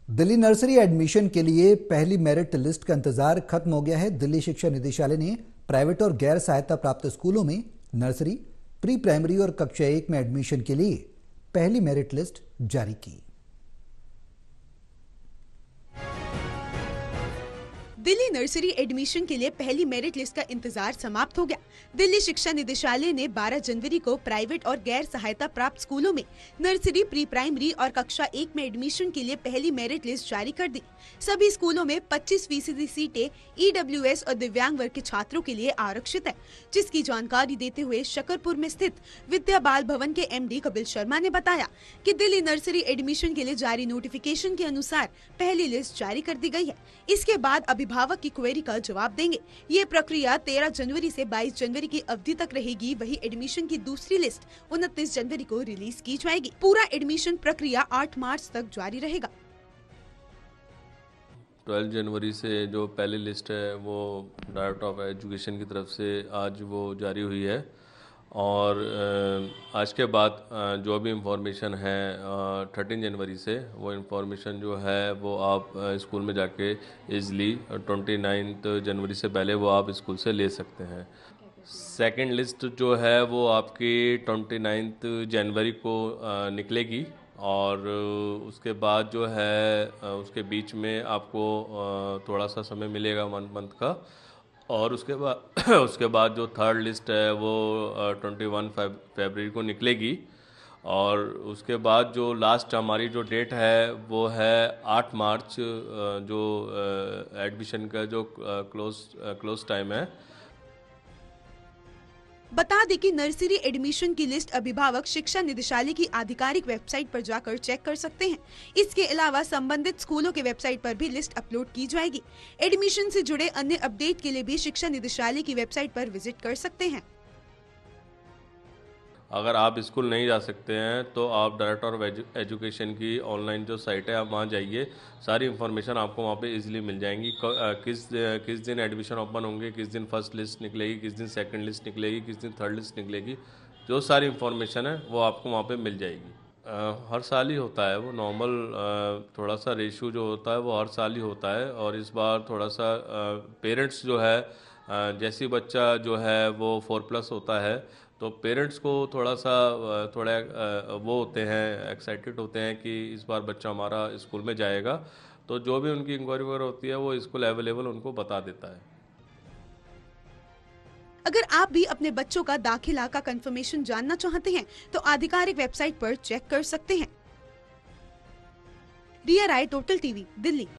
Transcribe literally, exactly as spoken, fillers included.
Delhi nursery admission के लिए पहली मेरिट लिस्ट का इंतजार खत्म हो गया है। दिल्ली शिक्षा निदेशालय ने प्राइवेट और गैर सहायता प्राप्त स्कूलों में नर्सरी, प्री प्राइमरी और कक्षा एक में एडमिशन के लिए पहली मेरिट लिस्ट जारी की। दिल्ली नर्सरी एडमिशन के लिए पहली मेरिट लिस्ट का इंतजार समाप्त हो गया। दिल्ली शिक्षा निदेशालय ने बारह जनवरी को प्राइवेट और गैर सहायता प्राप्त स्कूलों में नर्सरी, प्री प्राइमरी और कक्षा एक में एडमिशन के लिए पहली मेरिट लिस्ट जारी कर दी। सभी स्कूलों में पच्चीस फीसदी सीटें ईडब्ल्यूएस और दिव्यांग वर्ग के छात्रों के लिए आरक्षित है, जिसकी जानकारी देते हुए शकरपुर में स्थित विद्या बाल भवन के एमडी कपिल शर्मा ने बताया कि दिल्ली नर्सरी एडमिशन के लिए जारी नोटिफिकेशन के अनुसार पहली लिस्ट जारी कर दी गई है। इसके बाद अभिभावक की क्वेरी का जवाब देंगे। ये प्रक्रिया तेरह जनवरी से बाईस जनवरी की अवधि तक रहेगी। वही एडमिशन की दूसरी लिस्ट उनतीस जनवरी को रिलीज की जाएगी। पूरा एडमिशन प्रक्रिया आठ मार्च तक जारी रहेगा। बारह जनवरी से जो पहली लिस्ट है वो डायरेक्टर ऑफ एजुकेशन की तरफ से आज वो जारी हुई है और आज के बाद जो भी इंफॉर्मेशन है थर्टीन जनवरी से वो इंफॉर्मेशन जो है वो आप स्कूल में जाके इजली ट्वेंटी नाइन्थ जनवरी से पहले वो आप स्कूल से ले सकते हैं। सेकंड लिस्ट जो है वो आपकी ट्वेंटी नाइन्थ जनवरी को निकलेगी और उसके बाद जो है उसके बीच में आपको थोड़ा सा समय मिलेगा वन मंथ का और उसके बाद उसके बाद जो थर्ड लिस्ट है वो ट्वेंटी वन फरवरी को निकलेगी और उसके बाद जो लास्ट हमारी जो डेट है वो है आठ मार्च, जो एडमिशन का जो क्लोज क्लोज टाइम है। बता दें कि नर्सरी एडमिशन की लिस्ट अभिभावक शिक्षा निदेशालय की आधिकारिक वेबसाइट पर जाकर चेक कर सकते हैं। इसके अलावा संबंधित स्कूलों के वेबसाइट पर भी लिस्ट अपलोड की जाएगी। एडमिशन से जुड़े अन्य अपडेट के लिए भी शिक्षा निदेशालय की वेबसाइट पर विजिट कर सकते हैं। अगर आप स्कूल नहीं जा सकते हैं तो आप डायरेक्टर ऑफ एजुकेशन की ऑनलाइन जो साइट है आप वहाँ जाइए, सारी इन्फॉर्मेशन आपको वहाँ पे इजीली मिल जाएंगी। किस किस दिन एडमिशन ओपन होंगे, किस दिन फर्स्ट लिस्ट निकलेगी, किस दिन सेकंड लिस्ट निकलेगी, किस दिन थर्ड लिस्ट निकलेगी, जो सारी इन्फॉर्मेशन है वो आपको वहाँ पे मिल जाएगी। आ, हर साल ही होता है वो नॉर्मल, थोड़ा सा रेशो जो होता है वो हर साल ही होता है और इस बार थोड़ा सा पेरेंट्स जो है आ, जैसे बच्चा जो है वो फोर प्लस होता है तो पेरेंट्स को थोड़ा सा थोड़ा वो होते हैं, एक्साइटेड होते हैं कि इस बार बच्चा हमारा स्कूल में जाएगा, तो जो भी उनकी इंक्वायरी वगैरह होती है वो स्कूल अवेलेबल उनको बता देता है। अगर आप भी अपने बच्चों का दाखिला का कंफर्मेशन जानना चाहते हैं तो आधिकारिक वेबसाइट पर चेक कर सकते हैं। Riya Rai, total TV, Delhi.